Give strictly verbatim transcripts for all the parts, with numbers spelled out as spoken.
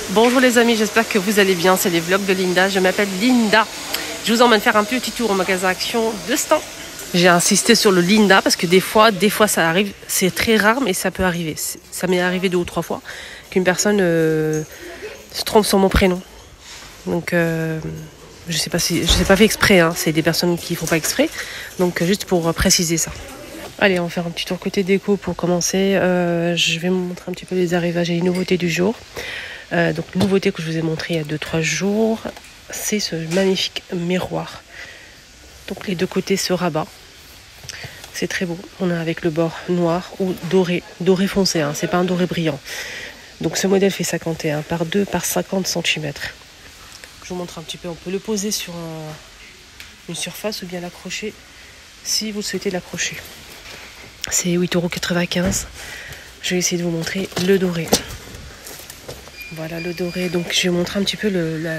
Bonjour les amis, j'espère que vous allez bien. C'est les vlogs de Linda. Je m'appelle Linda. Je vous emmène faire un petit tour au magasin Action de Stan. J'ai insisté sur le Linda parce que des fois, des fois ça arrive. C'est très rare, mais ça peut arriver. Ça m'est arrivé deux ou trois fois qu'une personne euh, se trompe sur mon prénom. Donc, euh, je sais pas si, je sais pas fait exprès. Hein. C'est des personnes qui font pas exprès. Donc, euh, juste pour préciser ça. Allez, on va faire un petit tour côté déco pour commencer. Euh, je vais vous montrer un petit peu les arrivages et les nouveautés du jour. Euh, donc, nouveauté que je vous ai montré il y a deux trois jours, c'est ce magnifique miroir. Donc, les deux côtés se rabat. C'est très beau. On a avec le bord noir ou doré, doré foncé. Hein, c'est pas un doré brillant. Donc, ce modèle fait cinquante et un par deux par cinquante centimètres. Je vous montre un petit peu. On peut le poser sur un, une surface ou bien l'accrocher si vous souhaitez l'accrocher. C'est huit euros quatre-vingt-quinze. Je vais essayer de vous montrer le doré. Voilà le doré. Donc je vais vous montrer un petit peu le, la...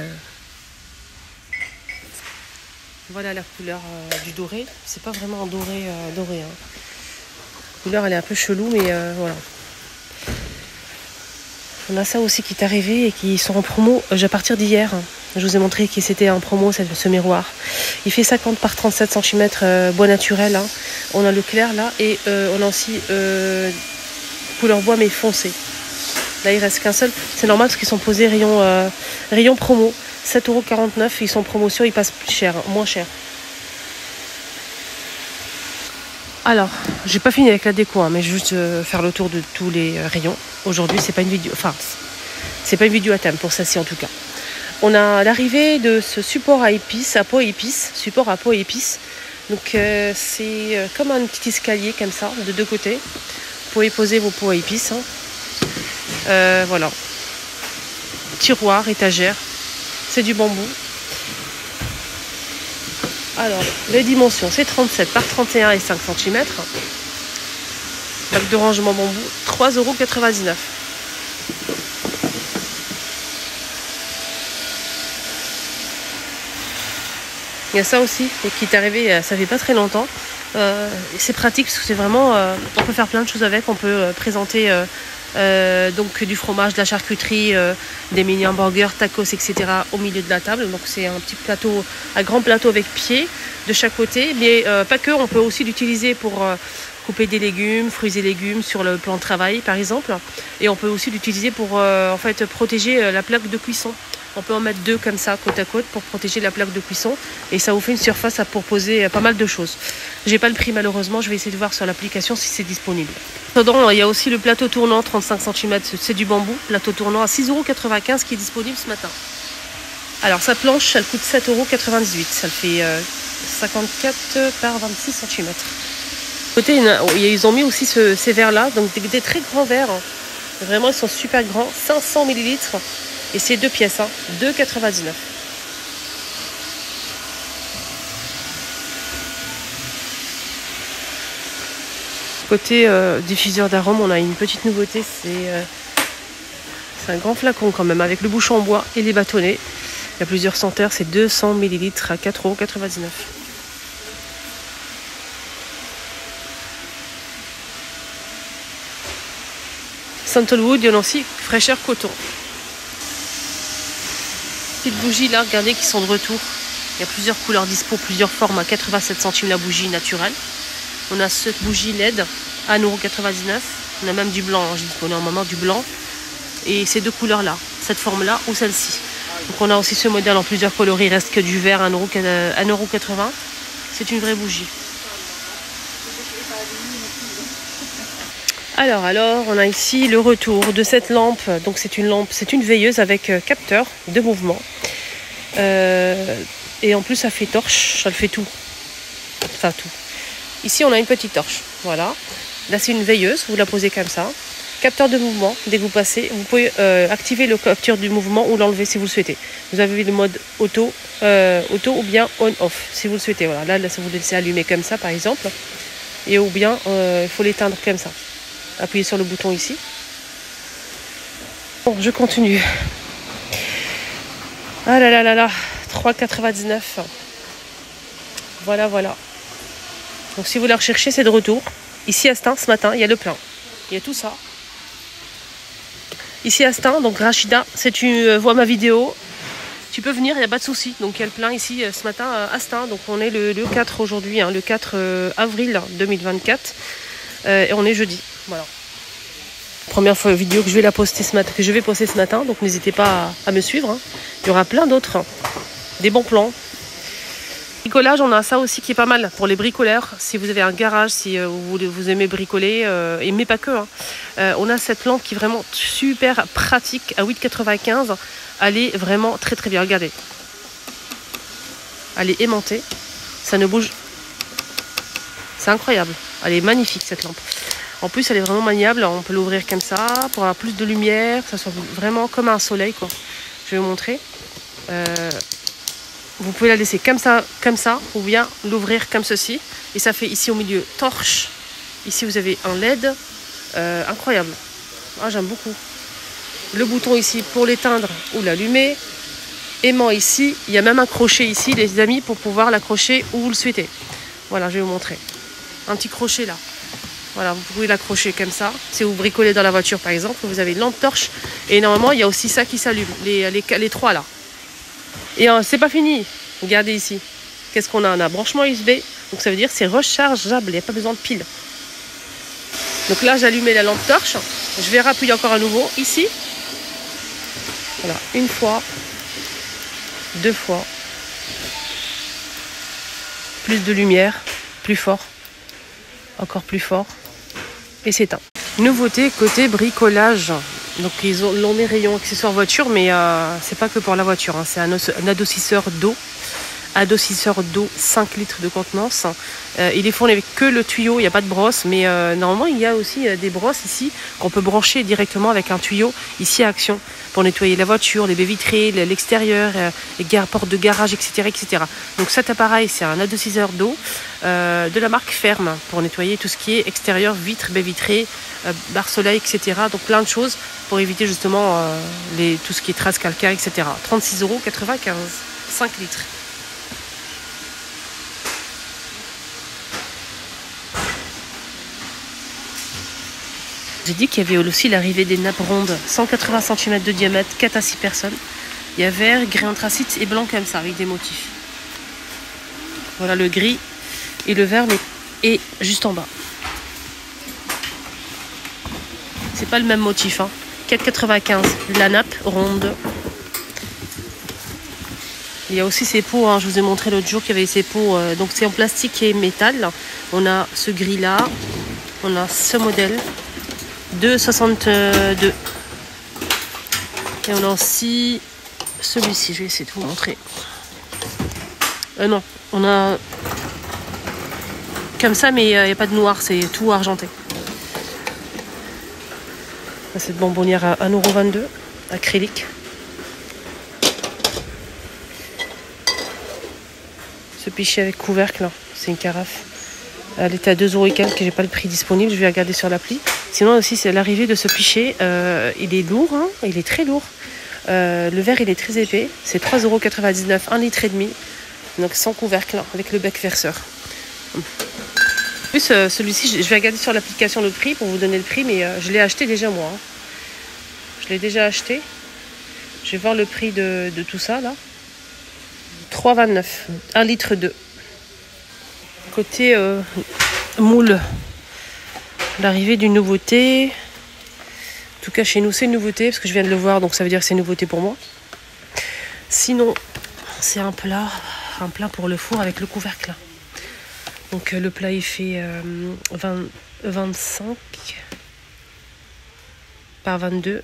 Voilà la couleur euh, du doré. C'est pas vraiment un doré euh, doré. Hein. La couleur elle est un peu chelou, mais euh, voilà. On a ça aussi qui est arrivé et qui sont en promo euh, à partir d'hier. Je vous ai montré que c'était en promo ce miroir. Il fait cinquante par trente-sept centimètres euh, bois naturel. Hein. On a le clair là et euh, on a aussi euh, couleur bois mais foncé. Là il reste qu'un seul. C'est normal parce qu'ils sont posés rayon, euh, rayon promo. sept euros quarante-neuf. Ils sont en promotion, ils passent plus cher, moins cher. Alors, j'ai pas fini avec la déco, hein, mais juste euh, faire le tour de tous les euh, rayons. Aujourd'hui, c'est pas une vidéo, enfin, c'est pas une vidéo à thème pour celle-ci en tout cas. On a l'arrivée de ce support à épices, à pot et épices, support à pot et épices. Donc euh, c'est euh, comme un petit escalier comme ça, de deux côtés. Vous pouvez poser vos pots à épices. Hein. Euh, voilà. Tiroir, étagère. C'est du bambou. Alors, les dimensions, c'est trente-sept par trente et un et cinq centimètres. Bac de rangement bambou, trois euros quatre-vingt-dix-neuf. Il y a ça aussi qui est arrivé, ça fait pas très longtemps. Euh, c'est pratique parce que c'est vraiment, euh, on peut faire plein de choses avec. On peut euh, présenter euh, euh, donc du fromage, de la charcuterie, euh, des mini hamburgers, tacos, et cetera au milieu de la table. Donc c'est un petit plateau, un grand plateau avec pied de chaque côté, mais euh, pas que. On peut aussi l'utiliser pour euh, couper des légumes, fruits et légumes sur le plan de travail par exemple. Et on peut aussi l'utiliser pour euh, en fait protéger la plaque de cuisson. On peut en mettre deux comme ça, côte à côte, pour protéger la plaque de cuisson. Et ça vous fait une surface pour poser pas mal de choses. J'ai pas le prix malheureusement, je vais essayer de voir sur l'application si c'est disponible. Dedans, il y a aussi le plateau tournant, trente-cinq centimètres, c'est du bambou. Plateau tournant à six euros quatre-vingt-quinze qui est disponible ce matin. Alors sa planche, elle coûte sept euros quatre-vingt-dix-huit. Ça le fait euh, cinquante-quatre par vingt-six centimètres. Côté, ils ont mis aussi ce, ces verres-là, donc des, des très grands verres. Vraiment, ils sont super grands, cinq cents millilitres. Et c'est deux pièces, hein, deux euros quatre-vingt-dix-neuf. Côté euh, diffuseur d'arômes, on a une petite nouveauté, c'est euh, un grand flacon quand même, avec le bouchon en bois et les bâtonnets. Il y a plusieurs senteurs, c'est deux cents millilitres à quatre euros quatre-vingt-dix-neuf. Sandalwood, il y en a aussi fraîcheur coton. Petites bougies là, regardez, qui sont de retour. Il y a plusieurs couleurs dispo, plusieurs formes à quatre-vingt-sept centimes la bougie naturelle. On a cette bougie L E D à un euro quatre-vingt-dix-neuf. On a même du blanc, hein. J'ai disponible en moment du blanc. Et ces deux couleurs là, cette forme là ou celle-ci. Donc on a aussi ce modèle en plusieurs coloris, il reste que du vert à un euro quatre-vingts. C'est une vraie bougie. Alors, alors, on a ici le retour de cette lampe. Donc c'est une lampe, c'est une veilleuse avec euh, capteur de mouvement. Euh, et en plus, ça fait torche, ça le fait tout. Enfin, tout. Ici, on a une petite torche. Voilà. Là, c'est une veilleuse. Vous la posez comme ça. Capteur de mouvement. Dès que vous passez, vous pouvez euh, activer le capteur du mouvement ou l'enlever si vous le souhaitez. Vous avez le mode auto, euh, auto ou bien on-off si vous le souhaitez. Voilà. Là, là, vous le laissez allumer comme ça, par exemple. Et ou bien, il euh, faut l'éteindre comme ça. Appuyez sur le bouton ici. Bon, je continue. Ah là là là là. trois euros quatre-vingt-dix-neuf. Voilà, voilà. Donc si vous la recherchez, c'est de retour. Ici à Stein, ce matin, il y a le plein. Il y a tout ça. Ici à Stein, donc Rachida, si tu euh, vois ma vidéo, tu peux venir, il n'y a pas de souci. Donc il y a le plein ici euh, ce matin à Stein. Donc on est le, le quatre aujourd'hui, hein, le quatre euh, avril deux mille vingt-quatre. Euh, et on est jeudi. Voilà. Première fois vidéo que je vais la poster ce matin, que je vais poster ce matin. Donc n'hésitez pas à, à me suivre. Hein. Il y aura plein d'autres. Hein. Des bons plans. Bricolage, on a ça aussi qui est pas mal pour les bricoleurs. Si vous avez un garage, si euh, vous, vous aimez bricoler, euh, et mais pas que. Hein. Euh, on a cette lampe qui est vraiment super pratique à huit quatre-vingt-quinze. Elle est vraiment très très bien. Regardez. Elle est aimantée. Ça ne bouge. C'est incroyable. Elle est magnifique cette lampe. En plus, elle est vraiment maniable. On peut l'ouvrir comme ça pour avoir plus de lumière. Que ça soit vraiment comme un soleil, quoi. Je vais vous montrer. Euh, Vous pouvez la laisser comme ça, comme ça, ou bien l'ouvrir comme ceci. Et ça fait ici au milieu torche. Ici vous avez un L E D. Euh, incroyable. Ah, j'aime beaucoup. Le bouton ici pour l'éteindre ou l'allumer. Aimant ici. Il y a même un crochet ici, les amis, pour pouvoir l'accrocher où vous le souhaitez. Voilà, je vais vous montrer. Un petit crochet là. Voilà, vous pouvez l'accrocher comme ça. Si vous bricolez dans la voiture par exemple, vous avez une lampe torche. Et normalement, il y a aussi ça qui s'allume. Les, les, les trois là. Et euh, c'est pas fini. Regardez ici. Qu'est-ce qu'on a? On a un branchement U S B. Donc ça veut dire que c'est rechargeable. Il n'y a pas besoin de pile. Donc là, j'allumais la lampe torche. Je vais rappuyer encore à nouveau ici. Voilà. Une fois. Deux fois. Plus de lumière. Plus fort. Encore plus fort. Et c'est éteint. Nouveauté côté bricolage. Donc ils ont l'ont mis rayon accessoires voiture, mais euh, c'est pas que pour la voiture, hein. C'est un, un adoucisseur d'eau, adoucisseur d'eau cinq litres de contenance. Euh, il est fourni avec que le tuyau, il n'y a pas de brosse, mais euh, normalement il y a aussi euh, des brosses ici qu'on peut brancher directement avec un tuyau ici à Action pour nettoyer la voiture, les baies vitrées, l'extérieur, euh, les portes de garage, et cetera, et cetera. Donc cet appareil, c'est un adoucisseur d'eau euh, de la marque Ferme pour nettoyer tout ce qui est extérieur, vitres, baies vitrées, euh, barre soleil, et cetera. Donc plein de choses pour éviter justement euh, les, tout ce qui est traces calcaires, et cetera. trente-six euros quatre-vingt-quinze, cinq litres. J'ai dit qu'il y avait aussi l'arrivée des nappes rondes, cent quatre-vingts centimètres de diamètre, quatre à six personnes. Il y a vert, gris anthracite et blanc comme ça, avec des motifs. Voilà le gris et le vert est juste en bas. C'est pas le même motif, hein. quatre quatre-vingt-quinze, la nappe ronde. Il y a aussi ces pots, hein. Je vous ai montré l'autre jour qu'il y avait ces pots, euh, donc c'est en plastique et métal. On a ce gris là, on a ce modèle. deux soixante-deux. Et on a aussi celui-ci, je vais essayer de vous montrer. Euh, non, on a comme ça, mais il euh, n'y a pas de noir, c'est tout argenté. Cette bonbonnière à un euro vingt-deux, acrylique. Ce pichet avec couvercle, c'est une carafe. Elle était à deux euros et quelques, j'ai pas le prix disponible, je vais regarder sur l'appli. Sinon aussi, c'est l'arrivée de ce pichet. Euh, il est lourd, hein, il est très lourd. Euh, le verre, il est très épais. C'est trois euros quatre-vingt-dix-neuf, un litre et demi. Donc sans couvercle, avec le bec verseur. En plus, euh, celui-ci, je vais regarder sur l'application le prix pour vous donner le prix, mais euh, je l'ai acheté déjà moi. Hein. Je l'ai déjà acheté. Je vais voir le prix de, de tout ça, là. trois euros vingt-neuf, un litre deux. Côté euh, moule, l'arrivée d'une nouveauté. En tout cas, chez nous, c'est une nouveauté, parce que je viens de le voir, donc ça veut dire que c'est une nouveauté pour moi. Sinon, c'est un plat, un plat pour le four avec le couvercle. Donc euh, le plat, il fait euh, vingt, vingt-cinq par vingt-deux.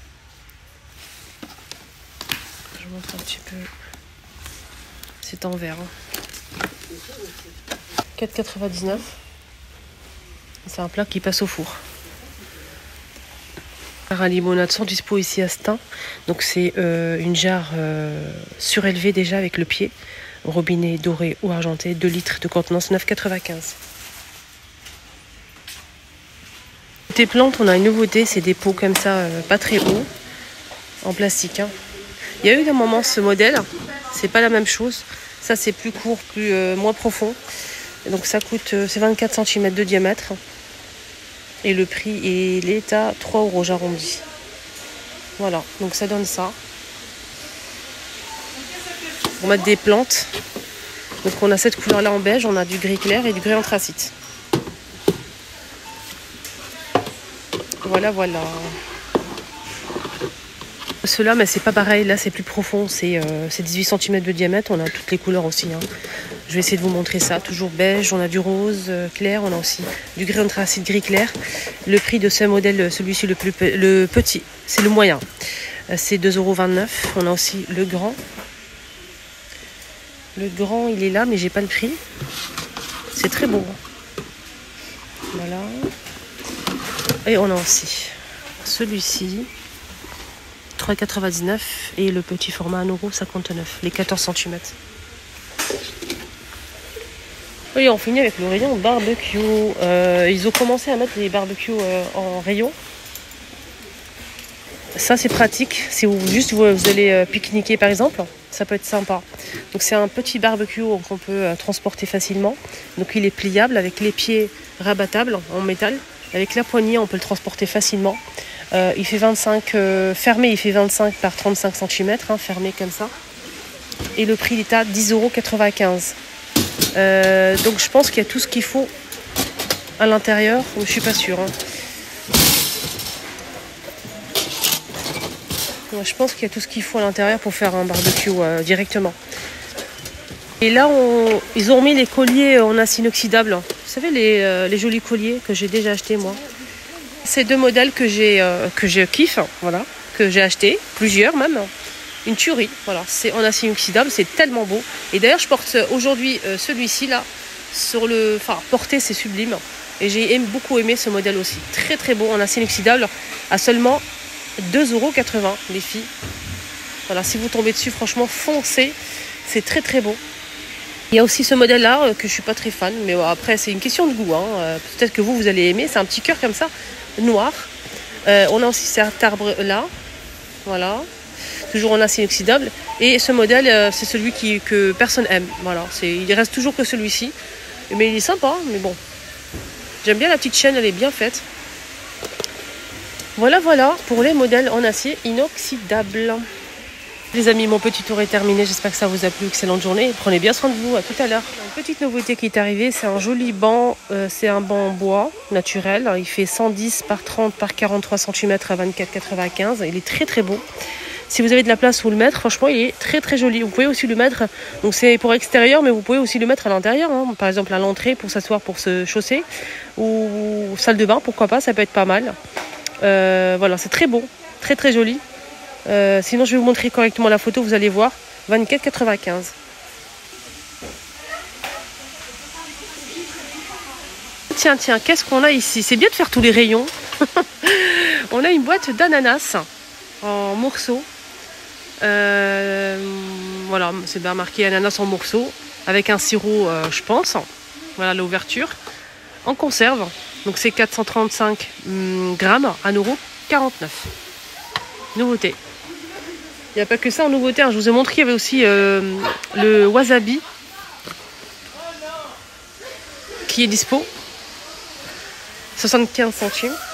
Je vous montre un petit peu. C'est en verre. Hein. quatre euros quatre-vingt-dix-neuf. C'est un plat qui passe au four. À limonade sont dispo ici à Stein. Donc c'est euh, une jarre euh, surélevée déjà avec le pied. Robinet doré ou argenté, deux litres de contenance, neuf euros quatre-vingt-quinze. Côté plantes, on a une nouveauté, c'est des pots comme ça, euh, pas très hauts, en plastique. Hein. Il y a eu un moment ce modèle, c'est pas la même chose. Ça c'est plus court, plus euh, moins profond. Donc ça coûte, euh, c'est vingt-quatre centimètres de diamètre. Et le prix il est à trois euros, j'arrondis. Voilà, donc ça donne ça. Pour mettre des plantes. Donc on a cette couleur là en beige, on a du gris clair et du gris anthracite. Voilà, voilà. Ceux-là, mais c'est pas pareil, là c'est plus profond, c'est euh, dix-huit centimètres de diamètre, on a toutes les couleurs aussi. Hein. Je vais essayer de vous montrer ça, toujours beige, on a du rose euh, clair, on a aussi du gris anthracite, gris clair. Le prix de ce modèle, celui-ci le plus pe le petit, c'est le moyen, euh, c'est deux euros vingt-neuf. On a aussi le grand. Le grand, il est là, mais j'ai pas le prix. C'est très beau. Voilà. Et on a aussi celui-ci. trois euros quatre-vingt-dix-neuf et le petit format un euro cinquante-neuf, les quatorze centimètres. Oui, on finit avec le rayon barbecue. Euh, ils ont commencé à mettre les barbecues euh, en rayon. Ça, c'est pratique. Si vous juste vous, vous allez euh, pique-niquer par exemple, ça peut être sympa. Donc c'est un petit barbecue qu'on peut euh, transporter facilement. Donc il est pliable avec les pieds rabattables en métal. Avec la poignée, on peut le transporter facilement. Euh, il fait vingt-cinq, euh, fermé, il fait vingt-cinq par trente-cinq centimètres, hein, fermé comme ça. Et le prix, il est à dix euros quatre-vingt-quinze. Euh, donc je pense qu'il y a tout ce qu'il faut à l'intérieur. Je ne suis pas sûre. Hein. Ouais, je pense qu'il y a tout ce qu'il faut à l'intérieur pour faire un barbecue euh, directement. Et là, on, ils ont mis les colliers en acier inoxydable. Vous savez, les, euh, les jolis colliers que j'ai déjà achetés, moi. Ces deux modèles que j'ai euh, que je kiffe, voilà, que j'ai acheté, plusieurs même, une tuerie, voilà, c'est en acier inoxydable, c'est tellement beau. Et d'ailleurs, je porte aujourd'hui euh, celui-ci là sur le, enfin, porter c'est sublime. Et j'ai aimé, beaucoup aimé ce modèle aussi, très très beau en acier inoxydable, à seulement deux euros quatre-vingts les filles. Voilà, si vous tombez dessus, franchement, foncez, c'est très très beau. Il y a aussi ce modèle là euh, que je suis pas très fan, mais ouais, après c'est une question de goût. Hein. Euh, peut-être que vous vous allez aimer, c'est un petit cœur comme ça. Noir. Euh, on a aussi cet arbre là, voilà, toujours en acier inoxydable. Et ce modèle, euh, c'est celui qui, que personne aime. Voilà, c'est, il reste toujours que celui-ci, mais il est sympa. Mais bon, j'aime bien la petite chaîne, elle est bien faite. Voilà, voilà pour les modèles en acier inoxydable. Les amis, mon petit tour est terminé. J'espère que ça vous a plu. Excellente journée. Prenez bien soin de vous. À tout à l'heure. Une petite nouveauté qui est arrivée, c'est un joli banc. Euh, c'est un banc en bois naturel. Il fait cent dix par trente par quarante-trois centimètres à vingt-quatre euros quatre-vingt-quinze. Il est très très beau. Si vous avez de la place où le mettre, franchement, il est très très joli. Vous pouvez aussi le mettre. Donc c'est pour extérieur, mais vous pouvez aussi le mettre à l'intérieur. Hein. Par exemple à l'entrée pour s'asseoir, pour se chausser, ou salle de bain, pourquoi pas. Ça peut être pas mal. Euh, voilà, c'est très beau, très très joli. Euh, sinon je vais vous montrer correctement la photo, vous allez voir. vingt-quatre euros quatre-vingt-quinze. Tiens, tiens, qu'est-ce qu'on a ici? C'est bien de faire tous les rayons. On a une boîte d'ananas en morceaux. Euh, voilà, c'est bien marqué ananas en morceaux. Avec un sirop, euh, je pense. Voilà l'ouverture. En conserve. Donc c'est quatre cent trente-cinq hum, grammes, un euro quarante-neuf. Nouveauté. Il n'y a pas que ça en nouveauté, hein. Je vous ai montré qu'il y avait aussi euh, le wasabi qui est dispo. soixante-quinze centimes.